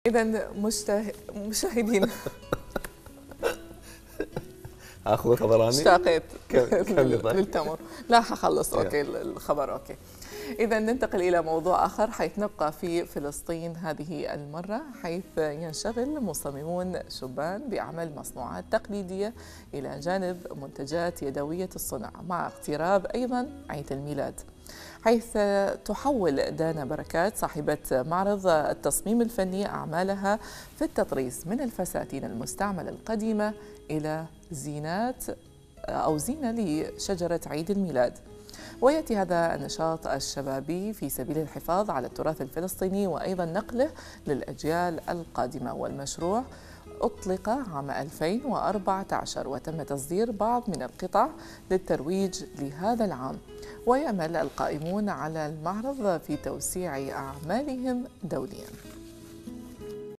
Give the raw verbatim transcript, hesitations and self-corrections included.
إذا مشته... مشاهدين اخذ الخبراني. اشتاقيت كملي طيب. للتمر. لا حخلص اوكي الخبر اوكي. إذا ننتقل إلى موضوع آخر، حيث نبقى في فلسطين هذه المرة، حيث ينشغل مصممون شبان بأعمال مصنوعات تقليدية إلى جانب منتجات يدوية الصنع، مع اقتراب أيضا عيد الميلاد، حيث تحول دانا بركات صاحبة معرض التصميم الفني أعمالها في التطريز من الفساتين المستعملة القديمة إلى زينات أو زينة لشجرة عيد الميلاد. ويأتي هذا النشاط الشبابي في سبيل الحفاظ على التراث الفلسطيني وأيضا نقله للأجيال القادمة. والمشروع أطلق عام ألفين وأربعة عشر وتم تصدير بعض من القطع للترويج لهذا العام، ويأمل القائمون على المعرض في توسيع أعمالهم دولياً.